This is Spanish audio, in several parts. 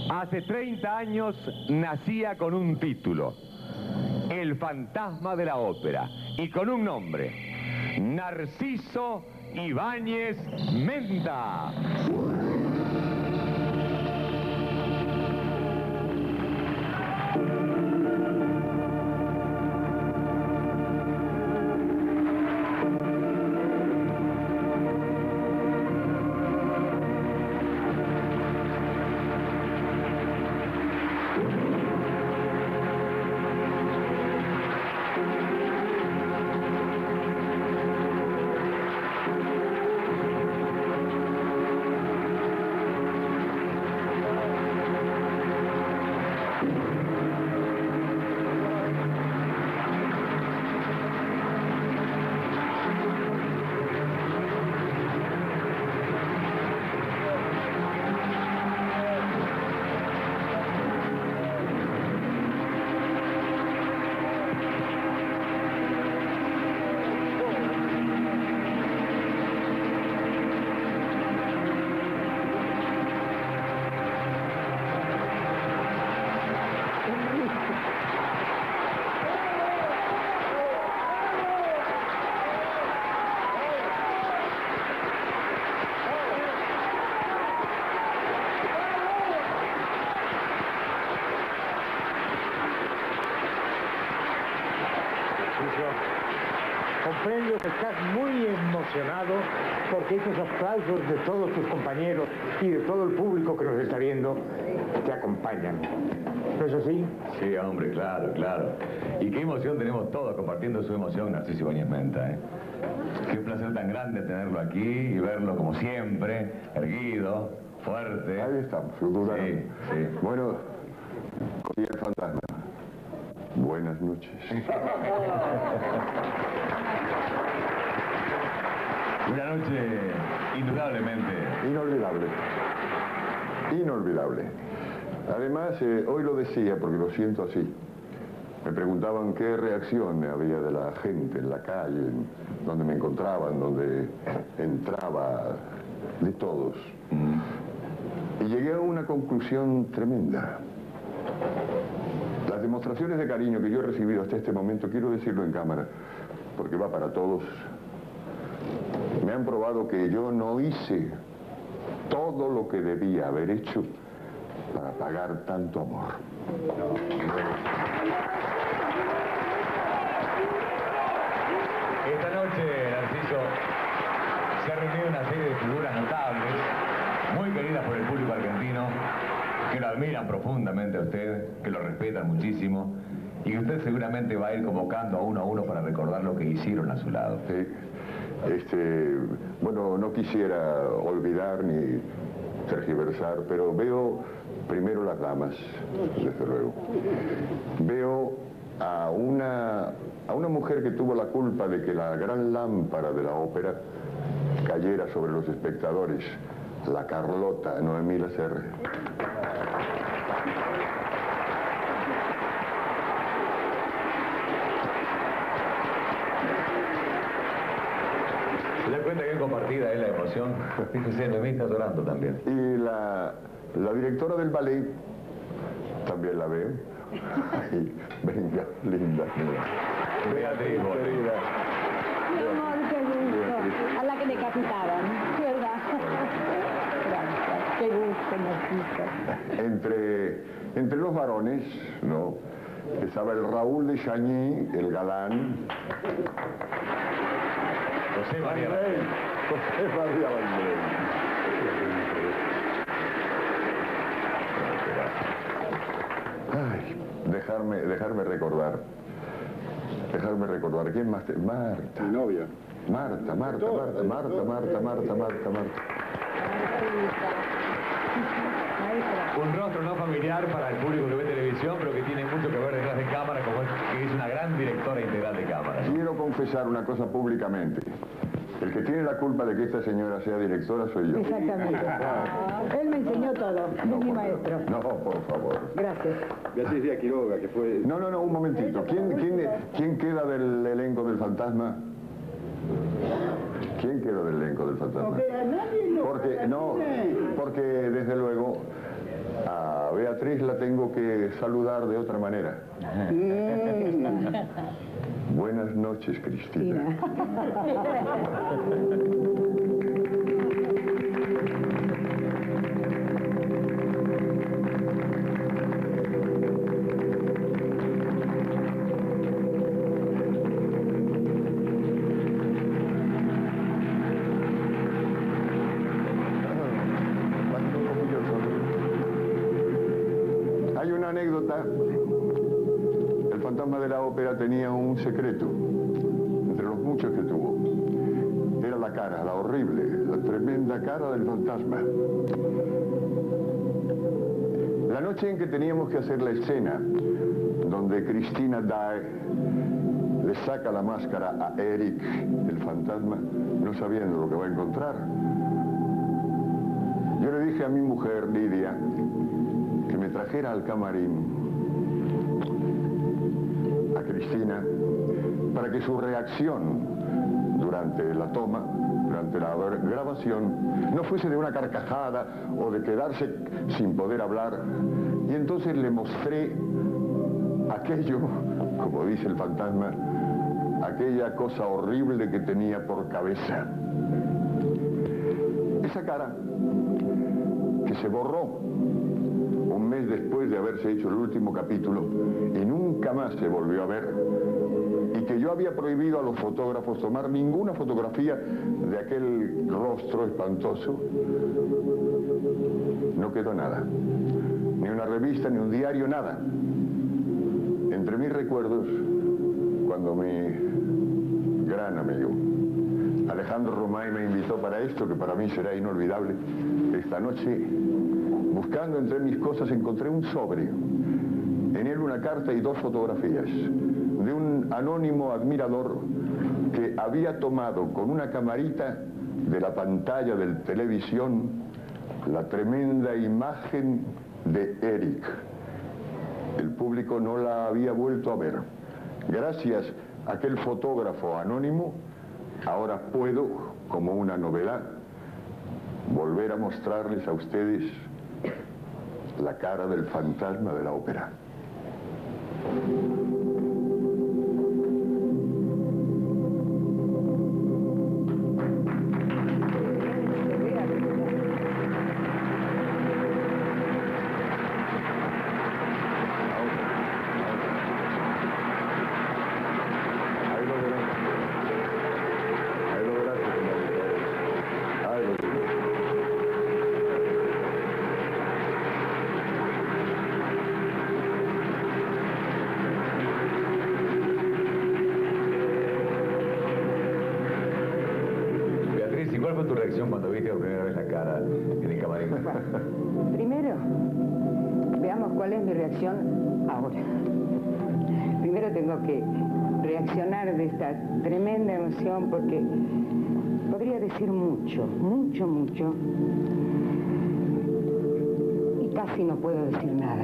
Hace 30 años nacía con un título, El fantasma de la ópera, y con un nombre, Narciso Ibáñez Menta. Comprendo que estás muy emocionado porque esos aplausos de todos tus compañeros y de todo el público que nos está viendo te acompañan. ¿No es así? Sí, hombre, claro, claro. Y qué emoción tenemos todos compartiendo su emoción, Narciso Ibáñez Menta, ¿eh? Qué placer tan grande tenerlo aquí y verlo como siempre, erguido, fuerte. Ahí estamos, sin duda. Sí, sí. Bueno, y el fantasma. Buenas noches. Una noche indudablemente. Inolvidable. Inolvidable. Además, hoy lo decía porque lo siento así. Me preguntaban qué reacción había de la gente en la calle, donde me encontraban, donde entraba, de todos. Y llegué a una conclusión tremenda. Las demostraciones de cariño que yo he recibido hasta este momento, quiero decirlo en cámara, porque va para todos, me han probado que yo no hice todo lo que debía haber hecho para pagar tanto amor. Esta noche, Narciso, se ha reunido una serie de figuras notables, muy queridas por el público argentino, que lo admiran profundamente a usted, que lo respetan muchísimo, y que usted seguramente va a ir convocando a uno para recordar lo que hicieron a su lado. Sí. Bueno, no quisiera olvidar ni tergiversar, pero veo primero las damas, desde luego. Veo a una mujer que tuvo la culpa de que la gran lámpara de la ópera cayera sobre los espectadores, la Carlota Noemí Lacerre. ¿Se da cuenta que es compartida la emoción? Fíjese, Noemí está llorando también. Y la directora del ballet, también la veo. Ay, venga, linda. Beatriz Bote. Mi amor, qué gusto. A la que decapitaron, ¿verdad? Gracias, qué gusto, Narciso. Entre los varones, ¿no? Estaba el Raúl de Chagny, el galán. José María Vendrell. José María Vendrell. Ay, dejarme recordar. ¿Quién más? Marta. Mi novia. Marta. Un rostro no familiar para el público que ve televisión, pero que tiene mucho que ver detrás de cámara, como es que es una gran directora integral de cámara. Quiero confesar una cosa públicamente. El que tiene la culpa de que esta señora sea directora soy yo. Exactamente. Él me enseñó todo, es mi maestro. No, por favor. Gracias. Beatriz Díaz Quiroga, que fue... No, un momentito. ¿Quién queda del elenco del fantasma? ¿Quién quedó del elenco del fantasma? Porque, no, porque desde luego A Beatriz la tengo que saludar de otra manera. Buenas noches, Cristina. Hay una anécdota. El fantasma de la ópera tenía un secreto, entre los muchos que tuvo. Era la cara, la horrible, la tremenda cara del fantasma. La noche en que teníamos que hacer la escena, donde Cristina Daae le saca la máscara a Eric, el fantasma, no sabiendo lo que va a encontrar, yo le dije a mi mujer, Lidia, que me trajera al camarín a Cristina para que su reacción durante la toma, durante la grabación, no fuese de una carcajada o de quedarse sin poder hablar. Y entonces le mostré aquello, como dice el fantasma, aquella cosa horrible que tenía por cabeza. Esa cara que se borró un mes después de haberse hecho el último capítulo y nunca más se volvió a ver, y que yo había prohibido a los fotógrafos tomar ninguna fotografía de aquel rostro espantoso, no quedó nada, ni una revista, ni un diario, nada. Entre mis recuerdos, cuando mi gran amigo Alejandro Romay me invitó para esto, que para mí será inolvidable, esta noche, buscando entre mis cosas, encontré un sobre. En él una carta y 2 fotografías de un anónimo admirador que había tomado con una camarita de la pantalla del televisión la tremenda imagen de Eric. El público no la había vuelto a ver. Gracias a aquel fotógrafo anónimo, ahora puedo, como una novedad, volver a mostrarles a ustedes la cara del fantasma de la ópera. ¿Cuál fue tu reacción cuando viste por primera vez la cara en el camarín? Primero, veamos cuál es mi reacción ahora. Primero tengo que reaccionar de esta tremenda emoción porque podría decir mucho, mucho, y casi no puedo decir nada.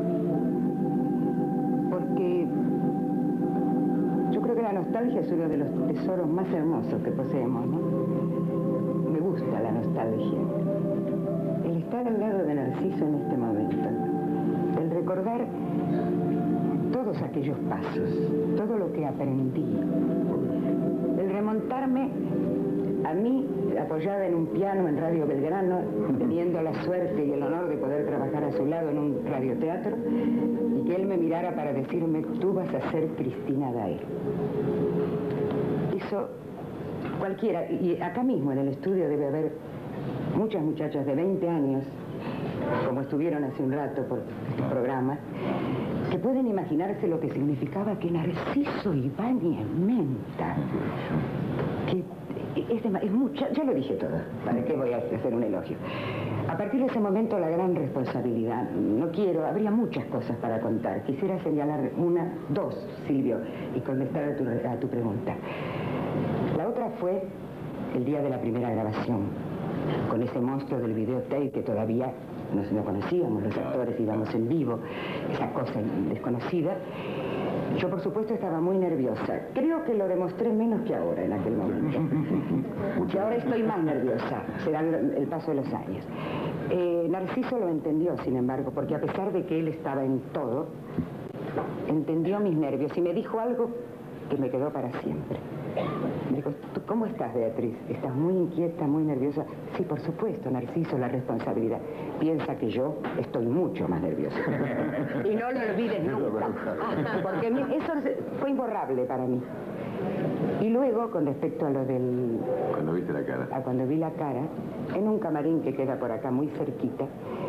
Porque yo creo que la nostalgia es uno de los tesoros más hermosos que poseemos, ¿no? Me gusta la nostalgia. El estar al lado de Narciso en este momento, el recordar todos aquellos pasos, todo lo que aprendí, el remontarme a mí, apoyada en un piano en Radio Belgrano, teniendo la suerte y el honor de poder trabajar a su lado en un radioteatro, y que él me mirara para decirme, tú vas a ser Cristina Daae. Eso cualquiera, y acá mismo en el estudio debe haber muchas muchachas de 20 años, como estuvieron hace un rato por este programa, que pueden imaginarse lo que significaba que Narciso Ibáñez Menta, que es mucho, ya lo dije todo, ¿para qué voy a hacer un elogio? A partir de ese momento la gran responsabilidad, no quiero, habría muchas cosas para contar, quisiera señalar dos, Silvio, y contestar a tu pregunta. La otra fue el día de la primera grabación, con ese monstruo del videotape que todavía no conocíamos, los actores íbamos en vivo, esa cosa desconocida, Yo, por supuesto, estaba muy nerviosa. Creo que lo demostré menos que ahora, en aquel momento. Que ahora estoy más nerviosa, será el paso de los años. Narciso lo entendió, sin embargo, porque a pesar de que él estaba en todo, entendió mis nervios y me dijo algo que me quedó para siempre. Me dijo, ¿cómo estás, Beatriz? ¿Estás muy inquieta, muy nerviosa? Sí, por supuesto, Narciso, la responsabilidad. Piensa que yo estoy mucho más nerviosa. Y no lo olvides nunca. Porque eso fue imborrable para mí. Y luego, con respecto a lo del... Cuando viste la cara. Cuando vi la cara, en un camarín que queda por acá muy cerquita,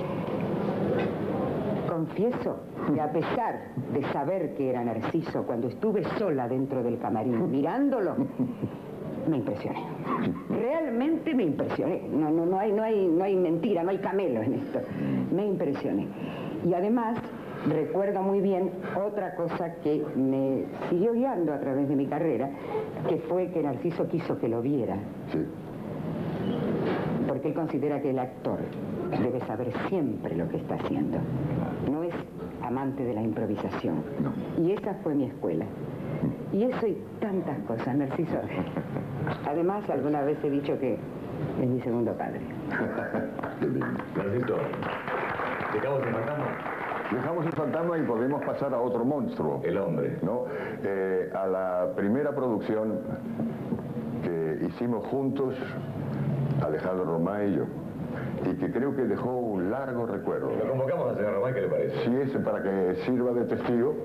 confieso que a pesar de saber que era Narciso, cuando estuve sola dentro del camarín mirándolo, me impresioné. Realmente me impresioné. No hay mentira, no hay camelo en esto. Me impresioné. Y además, recuerdo muy bien otra cosa que me siguió guiando a través de mi carrera, que fue que Narciso quiso que lo viera. Sí. Porque él considera que el actor debe saber siempre lo que está haciendo. No es amante de la improvisación. No. Y esa fue mi escuela. Y eso y tantas cosas, Narciso. Además, alguna vez he dicho que es mi segundo padre. Qué lindo. Narciso, ¿dejamos el fantasma? Dejamos el fantasma y podemos pasar a otro monstruo. El hombre. ¿No? A la primera producción que hicimos juntos, Alejandro Romay y yo, y que creo que dejó un largo recuerdo. Lo convocamos al señor Romay, ¿qué le parece? Sí, es para que sirva de testigo.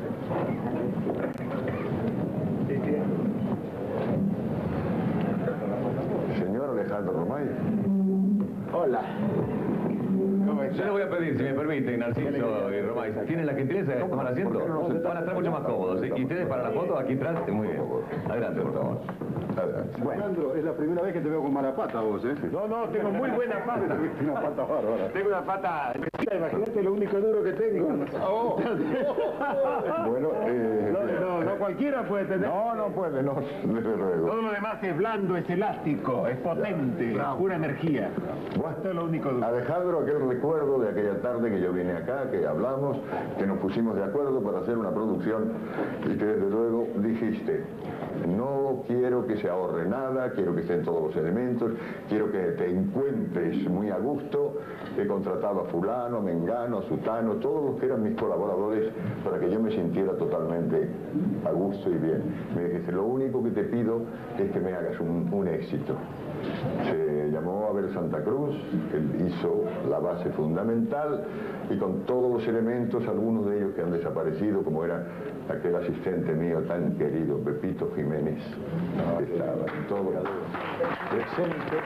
Señor Alejandro Romay. Hola. Yo le voy a pedir, si me permite, Narciso y Romay, ¿tienen la gentileza de tomar asiento? Van a estar mucho más cómodos, ¿sí? Y ustedes para la foto aquí atrás, muy bien. Adelante, por favor. Adelante. Alejandro, es la primera vez que te veo con mala pata vos, ¿eh? No, tengo muy buena pata. Una pata bárbara. Tengo una pata... Imagínate lo único duro que tengo. Oh. Bueno, No cualquiera puede tener. no puede, no, desde luego. Todo lo demás es blando, es elástico, es potente, pura energía. Esto es lo único duro. Alejandro, aquel recuerdo de aquella tarde que yo vine acá, que hablamos, que nos pusimos de acuerdo para hacer una producción y que desde luego dijiste, no quiero que se ahorre nada, quiero que estén todos los elementos, quiero que te encuentres muy a gusto, he contratado a fulano, a mengano, a sutano, todos los que eran mis colaboradores para que yo me sintiera totalmente a gusto y bien. Me dijiste, lo único que te pido es que me hagas un éxito. Se llamó Abel Santa Cruz, él hizo la base fundamental y con todos los elementos, algunos de ellos que han desaparecido, como era aquel asistente mío tan querido, Pepito Jiménez, que estaba en todo presente.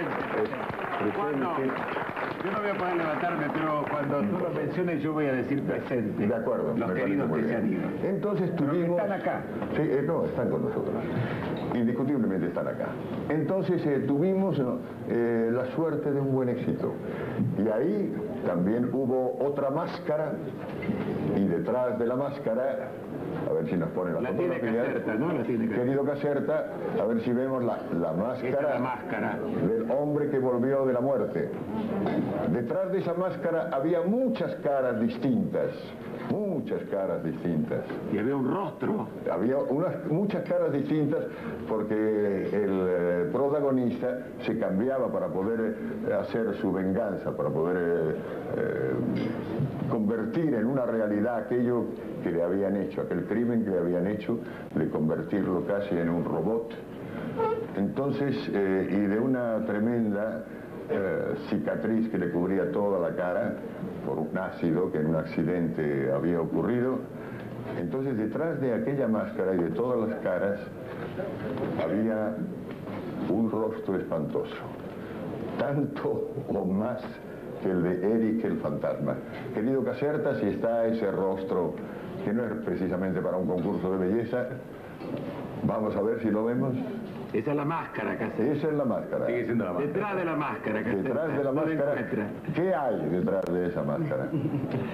Yo no voy a poder levantarme, pero cuando tú lo menciones yo voy a decir presente. De acuerdo. Los queridos que se han ido. Entonces tuvimos... Están acá. Sí, no, están con nosotros. Indiscutiblemente están acá. Entonces tuvimos la suerte de un buen éxito. Y ahí también hubo otra máscara y detrás de la máscara, a ver si nos ponen la fotografía. Tiene Caserta, ¿no? La tiene Caserta. Querido Caserta, a ver si vemos la máscara, Esta es la máscara del hombre que volvió de la muerte. Detrás de esa máscara había muchas caras distintas. Muchas caras distintas. Y había un rostro. Había muchas caras distintas porque el protagonista se cambiaba para poder hacer su venganza, para poder convertir en una realidad aquello que le habían hecho, aquel crimen que le habían hecho, de convertirlo casi en un robot. Entonces, y de una tremenda cicatriz que le cubría toda la cara por un ácido que en un accidente había ocurrido. Entonces, detrás de aquella máscara y de todas las caras había un rostro espantoso, tanto o más que el de Eric el fantasma. Querido Caserta, si está ese rostro, que no es precisamente para un concurso de belleza, vamos a ver si lo vemos. Esa es la máscara, Caserta. Esa es la máscara. Sigue siendo la máscara. Detrás de la máscara, Caserta. Detrás de la No la máscara, encuentra. ¿qué hay detrás de esa máscara?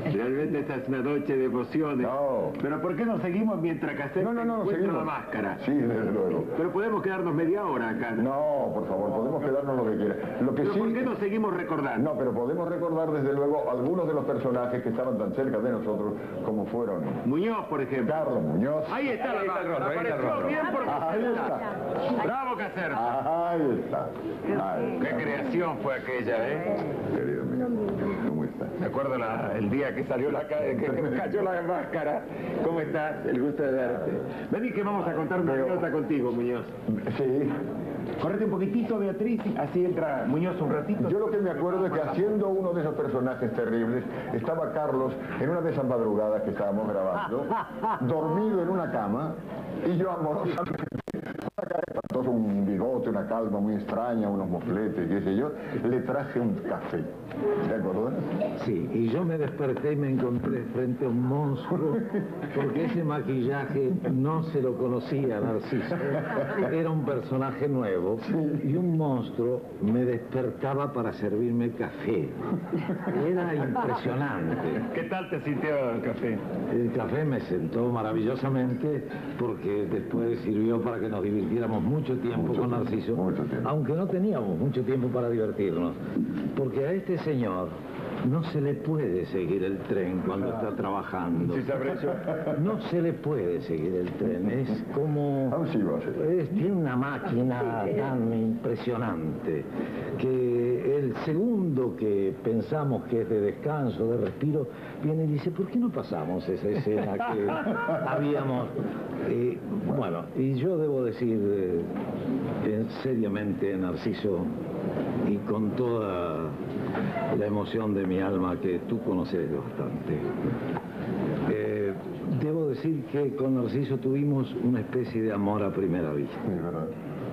Realmente esta es una noche de emociones. No. Pero ¿por qué no seguimos mientras Cassette No, encuentra seguimos. la máscara? Sí, desde luego. Pero podemos quedarnos media hora acá. No, por favor, podemos quedarnos lo que quiera. Lo que ¿Pero sí... por qué no seguimos recordando? No, pero podemos recordar desde luego algunos de los personajes que estaban tan cerca de nosotros como fueron Muñoz, por ejemplo. Carlos Muñoz. Ahí está la máscara. Apareció bien por Ahí está. Bravo, Cassette. Ahí está. Ahí Qué está. creación fue aquella, ¿eh? Querido mío, ¿cómo está? Me acuerdo el día que salió que me cayó la máscara. ¿Cómo estás? El gusto de verte. Vení que vamos a contar una anécdota contigo, Muñoz. Sí. Correte un poquitito, Beatriz, así entra Muñoz un ratito. Yo lo que me acuerdo es que haciendo uno de esos personajes terribles, estaba Carlos en una de esas madrugadas que estábamos grabando, dormido en una cama, y yo amorosamente, todo un bigote, una calma muy extraña, unos mofletes, qué sé yo, le traje un café. ¿De acuerdo? Sí, y yo me desperté y me encontré frente a un monstruo, porque ese maquillaje no se lo conocía Narciso. Era un personaje nuevo y un monstruo me despertaba para servirme café. Era impresionante. ¿Qué tal te sintió el café? El café me sentó maravillosamente porque después sirvió para que nos divirtiéramos mucho tiempo con Narciso, aunque no teníamos mucho tiempo para divertirnos, porque a este señor no se le puede seguir el tren cuando está trabajando. ¿Sí sabré eso? No se le puede seguir el tren, es como... tiene una máquina tan impresionante que el segundo que pensamos que es de descanso, de respiro, viene y dice, ¿por qué no pasamos esa escena que habíamos...? Bueno, y yo debo decir seriamente, Narciso, y con toda la emoción de mi alma que tú conoces bastante, debo decir que con Narciso tuvimos una especie de amor a primera vista. Sí, verdad.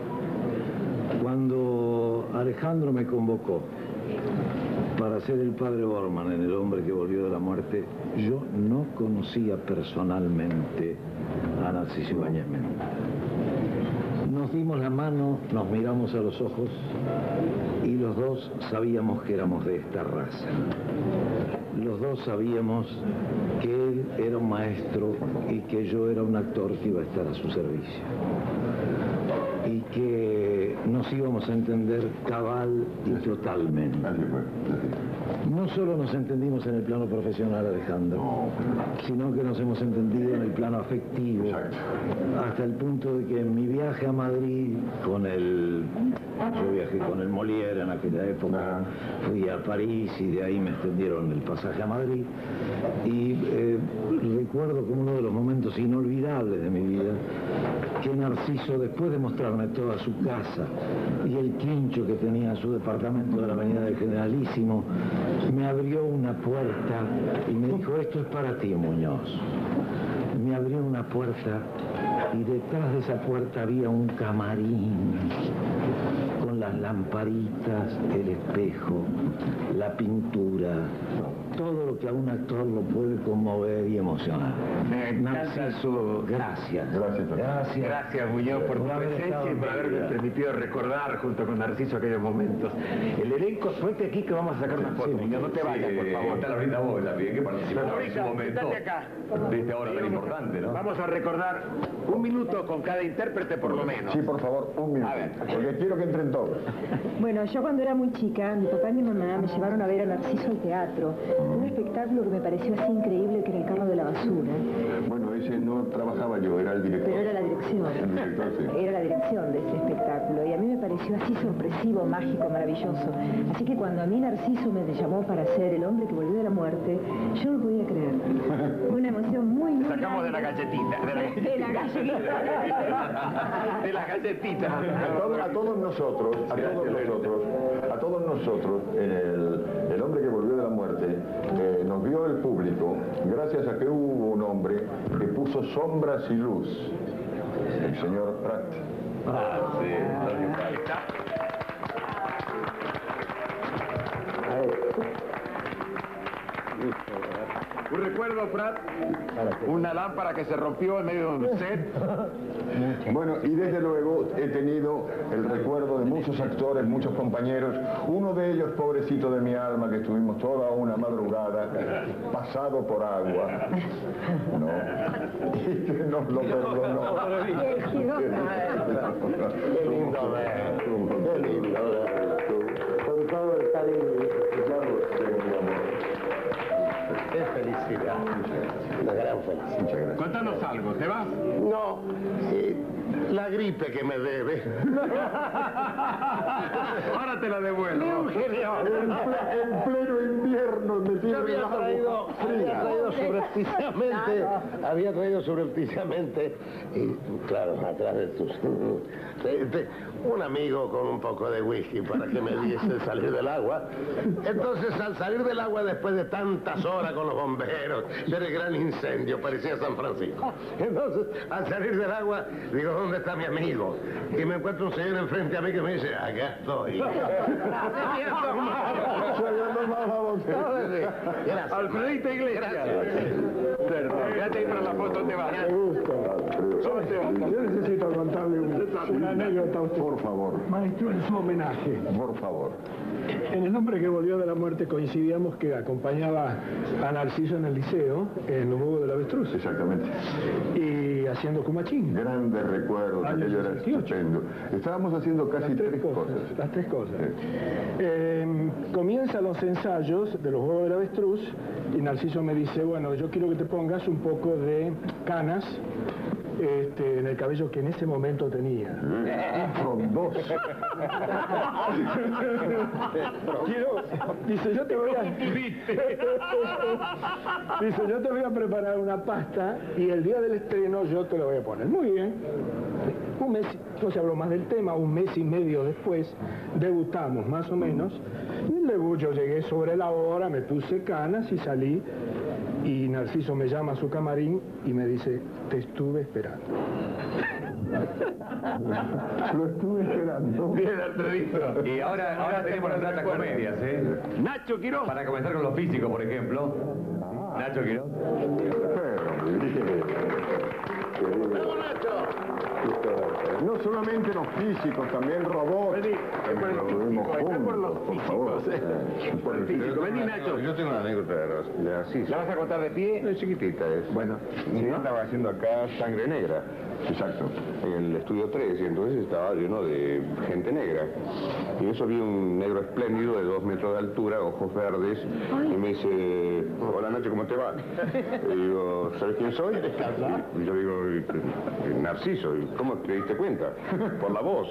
Cuando Alejandro me convocó para ser el padre Borman en El hombre que volvió de la muerte, yo no conocía personalmente a Narciso Ibáñez Méndez. Nos dimos la mano, nos miramos a los ojos y los dos sabíamos que éramos de esta raza. Los dos sabíamos que él era un maestro y que yo era un actor que iba a estar a su servicio. Y que nos íbamos a entender cabal y totalmente. No solo nos entendimos en el plano profesional, Alejandro, sino que nos hemos entendido en el plano afectivo, hasta el punto de que en mi viaje a Madrid yo viajé con el Molière en aquella época, fui a París y de ahí me extendieron el pasaje a Madrid, y recuerdo como uno de los momentos inolvidables de mi vida que Narciso, después de mostrarme toda su casa y el quincho que tenía en su departamento de la avenida del Generalísimo, me abrió una puerta y me dijo, esto es para ti, Muñoz. Me abrió una puerta y detrás de esa puerta había un camarín con las lamparitas, el espejo, la pintura, todo lo que a un actor lo puede conmover y emocionar. Narciso, gracias. Gracias, Muñoz, por tu presencia y por haberme permitido recordar junto con Narciso aquellos momentos. El elenco, suelte aquí que vamos a sacar una foto. Muñoz, no te vayas, por favor. Está Laurita Boy también, que participó en su momento acá. de esta hora tan importante, ¿no? Vamos a recordar un minuto con cada intérprete por lo menos. Sí, por favor, un minuto. A ver. Porque quiero que entren todos. Bueno, yo cuando era muy chica, mi papá y mi mamá me llevaron a ver a Narciso al teatro. Un espectáculo que me pareció así increíble, que era El carro de la basura. Bueno, ese no trabajaba yo, era el director. Pero era la dirección. El director, sí. Era la dirección de ese espectáculo. Y a mí me pareció así sorpresivo, mágico, maravilloso. Así que cuando a mí Narciso me llamó para ser el hombre que volvió de la muerte, yo no podía creer. Fue una emoción muy, muy Sacamos de la grande. galletita. De la galletita. De las galletitas. A todos nosotros, en el hombre que volvió de la muerte, nos vio el público, gracias a que hubo un hombre que puso sombras y luz, el señor Prat. Ahí está. Listo, ¿verdad? Un recuerdo, Prat, una lámpara que se rompió en medio de un set. Bueno, y desde luego he tenido el recuerdo de muchos actores, muchos compañeros, uno de ellos, pobrecito de mi alma, que estuvimos toda una madrugada pasado por agua, ¿no? Y que nos lo perdonó. Qué lindo ver, qué lindo ver. Con todo el cariño. Qué felicidad. Una gran felicidad. Muchas gracias. Contanos algo, ¿te vas? No, la gripe que me debe. Ahora te la devuelvo. Eugenio. En pleno invierno me Yo había traído subrepticiamente, y claro, atrás de tus... un amigo con un poco de whisky para que me diese salir del agua. Entonces, al salir del agua después de tantas horas con los bomberos, del gran incendio, parecía San Francisco. Entonces, al salir del agua, digo, ¿dónde está mi amigo? Y me encuentro un señor enfrente a mí que me dice, acá estoy. Gracias. Alfredito Iglesias. Ya te para la foto, te vas. Yo necesito contarle una anécdota a usted. Por favor, Maestro, en su homenaje. por favor. En El hombre que volvió de la muerte coincidíamos que acompañaba a Narciso en el liceo, en los huevos del avestruz. Exactamente. Y haciendo Cumachín. Grandes recuerdos, Año aquello era 68. estupendo. Estábamos haciendo casi tres cosas. Las tres cosas. Sí. Comienzan los ensayos de los huevos del avestruz y Narciso me dice, bueno, yo quiero que te pongas un poco de canas en el cabello que en ese momento tenía. Frondoso. Dice, yo te voy a preparar una pasta y el día del estreno yo te lo voy a poner. Muy bien. Un mes, no se habló más del tema, un mes y medio después debutamos más o menos. Y el debut yo llegué sobre la hora, me puse canas y salí. Y Narciso me llama a su camarín y me dice, te estuve esperando. Lo estuve esperando. Bien, Alfredito. Y ahora tenemos las altas comedias, ¿eh? Nacho Quiroz. Para comenzar con lo físico, por ejemplo. Nacho Quiroz. No solamente los físicos, también robots. Por los físicos. Por el físico. Vení, Nacho. Yo tengo una anécdota de así. ¿La vas a contar de pie? Es chiquitita, es. Bueno. Yo estaba haciendo acá Sangre Negra. Exacto. En el estudio 3, y entonces estaba lleno de gente negra. Y en eso vi un negro espléndido de 2 metros de altura, ojos verdes, y me dice, hola Nacho, ¿cómo te va? Y digo, ¿sabes quién soy? Y yo digo, Narciso, ¿y cómo te diste cuenta? Por la voz.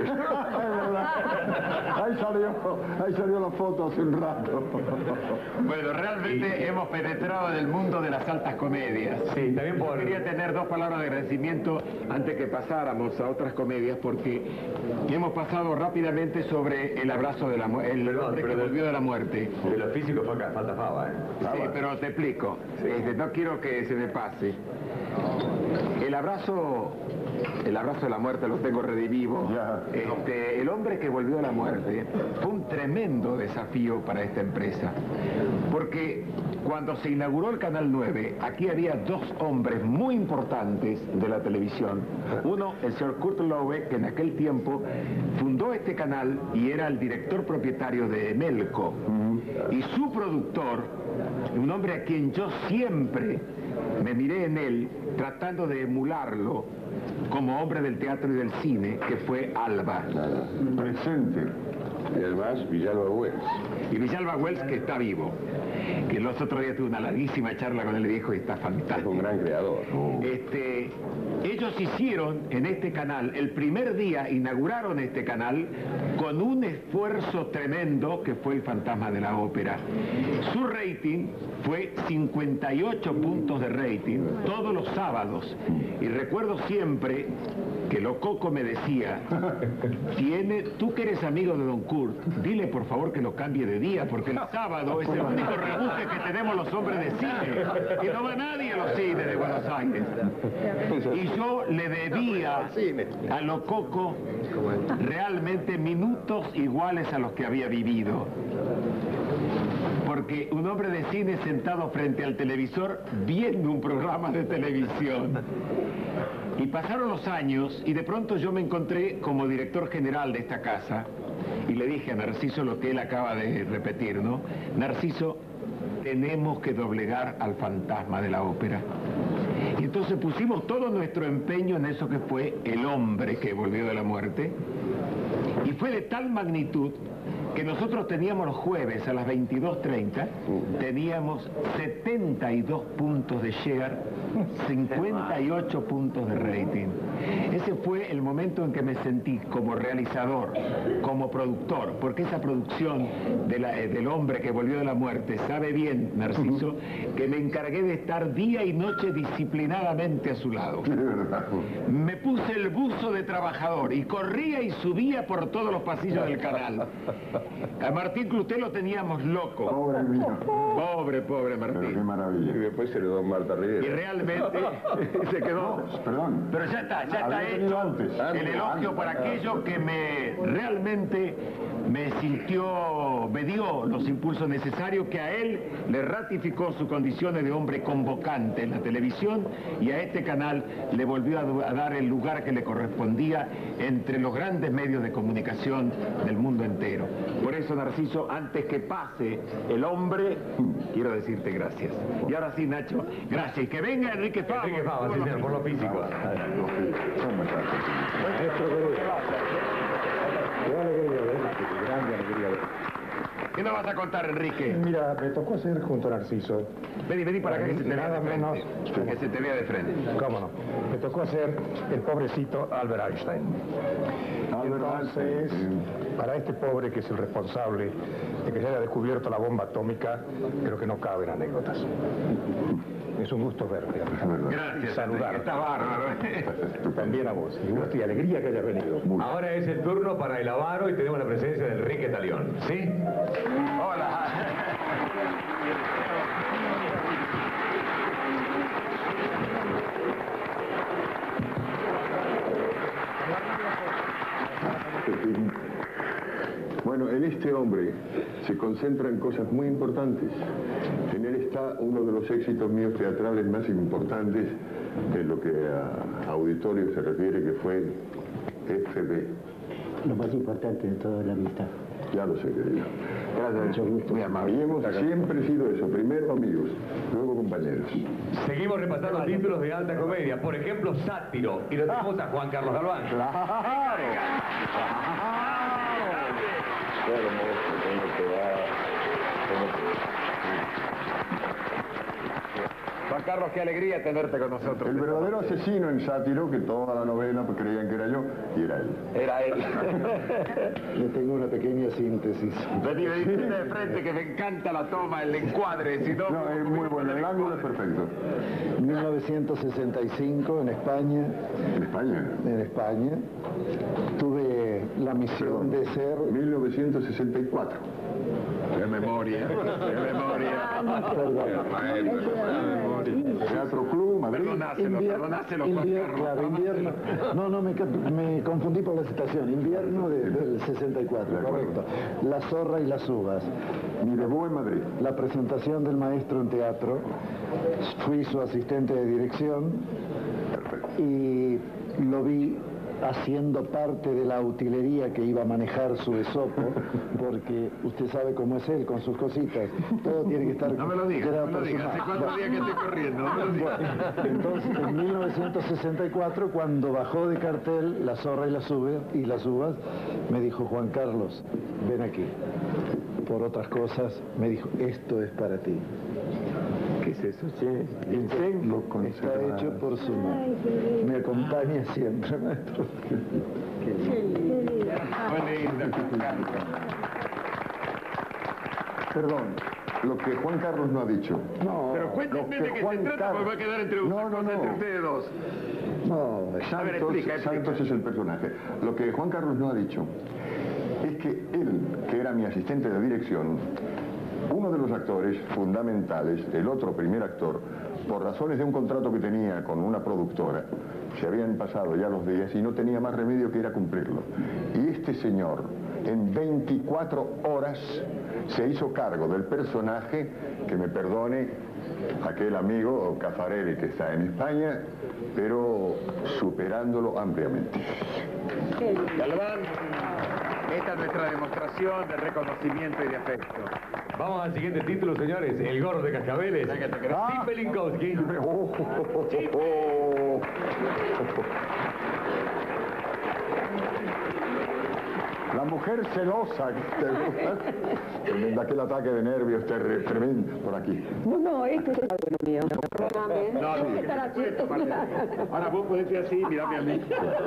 Ahí salió la foto hace un rato. Bueno, realmente hemos penetrado en el mundo de las altas comedias. Sí, también por... Quería tener 2 palabras de agradecimiento antes que pasáramos a otras comedias, porque hemos pasado rápidamente sobre el abrazo de la muerte, el hombre que volvió de la muerte. De los físicos falta fava, ¿eh? Sí, pero te explico. No quiero que se me pase. El abrazo de la muerte lo tengo redivivo. El hombre que volvió de la muerte fue un tremendo desafío para esta empresa, porque cuando se inauguró el Canal 9, aquí había 2 hombres muy importantes de la televisión. Uno, el señor Kurt Loewe, que en aquel tiempo fundó este canal y era el director propietario de Emelco. Y su productor, un hombre a quien yo siempre me miré en él, tratando de emularlo como hombre del teatro y del cine, que fue Alba. Presente. Y además, Villalba Wells. Y Villalba Wells, que está vivo. Que los otros días tuve una larguísima charla con el viejo y está Es fantástico. un gran creador. Ellos hicieron en este canal, el primer día inauguraron este canal con un esfuerzo tremendo que fue El Fantasma de la Ópera. Su rating fue 58 puntos de rating todos los sábados. Y recuerdo siempre que Lococo me decía, tú que eres amigo de Don Kurt, dile por favor que lo cambie de día, porque el sábado es el único rebuje que tenemos los hombres de cine, y no va nadie a los cines de Buenos Aires. Y yo le debía a Lococo realmente minutos iguales a los que había vivido. porque un hombre de cine sentado frente al televisor viendo un programa de televisión. Y pasaron los años y de pronto yo me encontré como director general de esta casa y le dije a Narciso lo que él acaba de repetir, ¿no? Narciso, tenemos que doblegar al fantasma de la ópera. Y entonces pusimos todo nuestro empeño en eso que fue El hombre que volvió de la muerte. Y fue de tal magnitud que nosotros teníamos los jueves a las 22:30, teníamos 72 puntos de share, 58 puntos de rating. Ese fue el momento en que me sentí como realizador, como productor, porque esa producción del hombre que volvió de la muerte, sabe bien, Narciso, que me encargué de estar día y noche disciplinadamente a su lado. Me puse el buzo de trabajador y corría y subía por todos los pasillos del canal. A Martín Cloutez lo teníamos loco. Pobre mío. Pobre Martín. Pero qué maravilla. Y después se le dio Marta Rivera. Y realmente se quedó. No, perdón. Pero ya está Había tenido hecho antes. el elogio para aquello que realmente me dio los impulsos necesarios, que a él le ratificó sus condiciones de hombre convocante en la televisión y a este canal le volvió a dar el lugar que le correspondía entre los grandes medios de comunicación del mundo entero. Por eso, Narciso, antes que pase el hombre, quiero decirte gracias. Y ahora sí, Nacho, gracias. Y que venga Enrique Fava. Enrique Fava, sí, señor, por lo físico. Grande alegría. ¿Qué nos vas a contar, Enrique? Mira, me tocó hacer junto a Narciso. Vení para acá que se te vea Nada de frente. menos. Que se te vea de frente. ¿Cómo no? Me tocó hacer el pobrecito Albert Einstein. Entonces, para este pobre que es el responsable de que se haya descubierto la bomba atómica, creo que no caben anécdotas. Es un gusto verte. Gracias, Saludar. Enrique, está bárbaro. También a vos. Y gusto y alegría que hayas venido. Ahora es el turno para el avaro y tenemos la presencia de Enrique Talión. ¿Sí? Hola. Bueno, en este hombre se concentran cosas muy importantes. En él está uno de los éxitos míos teatrales más importantes, en lo que a auditorio se refiere, que fue FB. Lo más importante de toda la amistad. Ya lo sé, querido. Gracias, mucho gusto. Muy amable. Y hemos siempre sido eso, primero amigos, luego compañeros. Seguimos repasando títulos de alta comedia. Por ejemplo, Sátiro. Y lo tenemos a Juan Carlos Galván. ¡Claro! Qué hermoso, cómo te va. Juan Carlos, qué alegría tenerte con nosotros. El verdadero asesino en Sátiro, que toda la novela pues, creían que era yo, y era él. Era él. Le tengo una pequeña síntesis. Vení de frente, que me encanta la toma, el encuadre. Si no, No, es muy bueno, el ángulo es perfecto. 1965 en España. ¿En España? En España. Tuve la misión de ser... 1964. ¡Qué memoria! ¡Qué memoria! Teatro Club, Madrid. Perdonáselo, Juan Carlos. Claro, invierno. No, me confundí por la citación. Invierno del 64, correcto. La zorra y las uvas. Mi debut en Madrid. La presentación del maestro en teatro. Fui su asistente de dirección. Y lo vi haciendo parte de la utilería que iba a manejar su Esopo, porque usted sabe cómo es él con sus cositas, todo tiene que estar... No me lo digas, creado no me lo por su digas. ¿Hace mano. cuántos días que estoy corriendo? No me lo digas. Entonces, en 1964, cuando bajó de cartel La zorra y las uvas, me dijo, Juan Carlos, ven aquí. Por otras cosas, me dijo, esto es para ti. ¿Qué es eso, che? Ginseng está hecho por su mano. Me acompaña siempre, maestro. Muy lindo. Perdón, lo que Juan Carlos no ha dicho. No, Pero cuéntenme de qué se trata, porque va a quedar entre entre ustedes dos. no, A ver, explica. Santos es el personaje. Lo que Juan Carlos no ha dicho es que él, que era mi asistente de dirección, uno de los actores fundamentales, el otro primer actor, por razones de un contrato que tenía con una productora, se habían pasado ya los días y no tenía más remedio que ir a cumplirlo. Y este señor, en 24 horas se hizo cargo del personaje, que me perdone aquel amigo Caffarelli que está en España, pero superándolo ampliamente. Galván, esta es nuestra demostración de reconocimiento y de afecto. Vamos al siguiente título, señores. El gordo de Cascabeles. Tim Belinkowski. La mujer celosa. Tremendo, aquel ataque de nervios tremendo por aquí. No, este es el bueno mío. Ahora vos podés decir así, mirame a mí.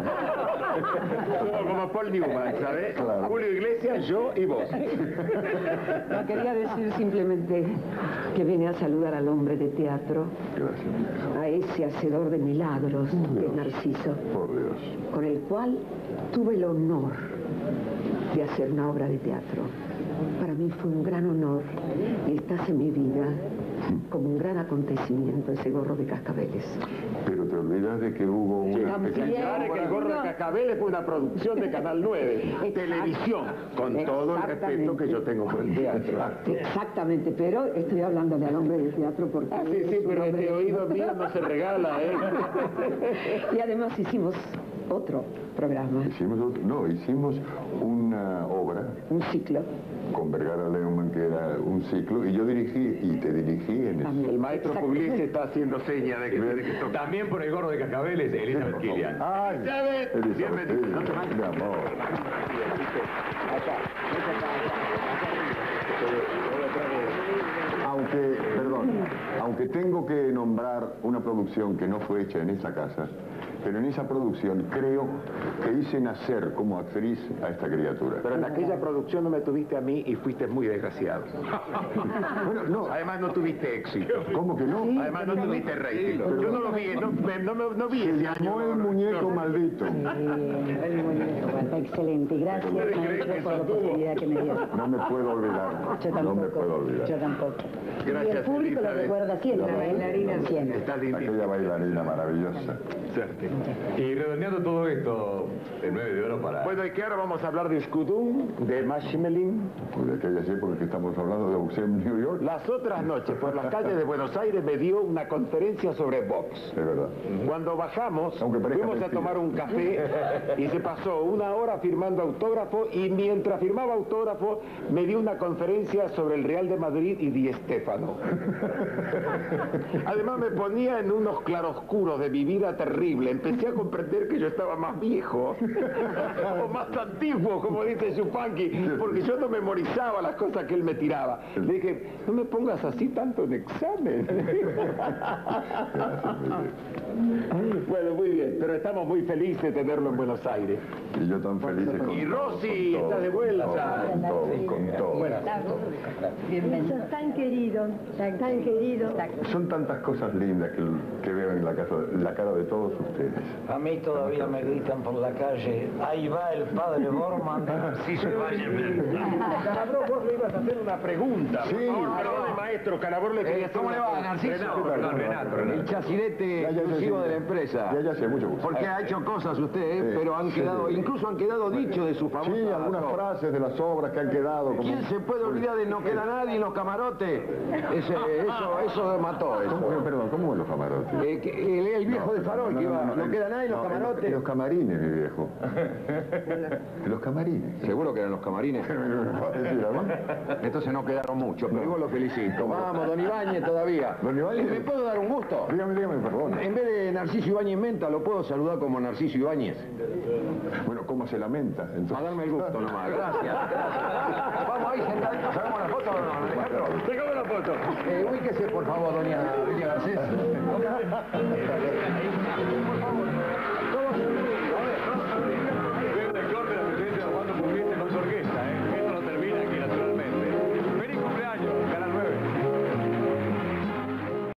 Como Paul Newman, ¿sabes? Claro. Julio Iglesias, yo y vos. No, quería decir simplemente que vine a saludar al hombre de teatro, Gracias. a ese hacedor de milagros, que es Narciso, Por Dios. con el cual tuve el honor de hacer una obra de teatro. Para mí fue un gran honor y estás en mi vida como un gran acontecimiento ese gorro de Cascabeles. Pero te olvidas de que hubo una También. Claro que el gorro de Cascabeles fue una producción de Canal 9, televisión, con todo el respeto que yo tengo por el teatro. Exactamente, pero estoy hablándole al hombre del teatro porque... Sí, es un pero hombre- este oído mío no se regala, ¿eh? Y además hicimos otro programa, Hicimos una obra un ciclo. con Vergara Leumann, que era un ciclo, y yo dirigí, y te dirigí en eso. El maestro Pugliese está haciendo seña de que tiene que tocar. También por el gordo de Cascabeles, Elizabeth Killian. ¡Ay! Elizabeth, Elizabeth, bienvenida. mi amor. Aunque tengo que nombrar una producción que no fue hecha en esa casa, pero en esa producción creo que hice nacer como actriz a esta criatura. Pero en aquella producción no me tuviste a mí y fuiste muy desgraciado. Bueno, no, Además no tuviste éxito. ¿cómo que no? Además no tuviste rating. Yo no lo vi, no vi Se ese año. llamó el muñeco maldito. Excelente, gracias maestro por la posibilidad que me dio. No me puedo olvidar. Yo No me tampoco, puedo olvidar. yo tampoco. Gracias, Y el público lo Elizabeth. recuerda siempre, la bailarina siempre. Está lindísimo. Aquella bailarina maravillosa. Y redondeando todo esto, el 9 de oro para... Bueno, y que ahora vamos a hablar de Skudum, de Mashimelin. Pues de aquellas épocas que estamos hablando de boxeo en New York. Las otras noches, por las calles de Buenos Aires, me dio una conferencia sobre box. Es verdad. Cuando bajamos, Aunque parezca fuimos a mentira. tomar un café y se pasó una hora firmando autógrafo y mientras firmaba autógrafo me dio una conferencia sobre el Real de Madrid y Di Stéfano. Además me ponía en unos claroscuros de mi vida terrible. Empecé a comprender que yo estaba más viejo o más antiguo, como dice Yupanqui, porque yo no memorizaba las cosas que él me tiraba. Le dije, no me pongas así tanto en examen. Bueno, muy bien, pero estamos muy felices de tenerlo en Buenos Aires. Y yo tan feliz con Y todo, Rosy con está todo, de vuelta. Con todo, con todo. Sos tan querido, tan querido. Son tantas cosas lindas que veo en la cara de todos ustedes. A mí todavía me gritan por la calle, ahí va el padre Borman, sí se vaya. Calabró, vos le ibas a hacer una pregunta. Sí. Perdón, maestro, Calabró le quería hacer ¿Cómo una le va, pregunta. Narciso? El chacirete exclusivo de la empresa. Ya sé, mucho gusto. Porque ha hecho cosas usted, Sí, pero han sí. quedado, incluso han quedado dichos de su famosa... Sí, algunas frases de las obras que han quedado. Como... ¿Quién se puede olvidar de no queda nadie en los camarotes? Eso mató eso. Perdón, ¿cómo en los camarotes? El viejo de Farol que iba, no queda nadie en los camarotes. En los camarines, mi viejo. En los camarines. Seguro que eran los camarines. Entonces no quedaron muchos, pero igual lo felicito. Vamos, don Ibáñez todavía. Don Ibáñez. ¿Me puedo dar un gusto? Dígame, perdón. En vez de Narciso Ibáñez Menta, ¿lo puedo saludar como Narciso Ibáñez? Bueno, ¿cómo se lamenta? Entonces... A darme el gusto nomás. Gracias. Vamos ahí sentaditos, ¿sacamos la foto o no, Alejandro? Sacamos la foto. Ubíquese, por favor, doña Garcés.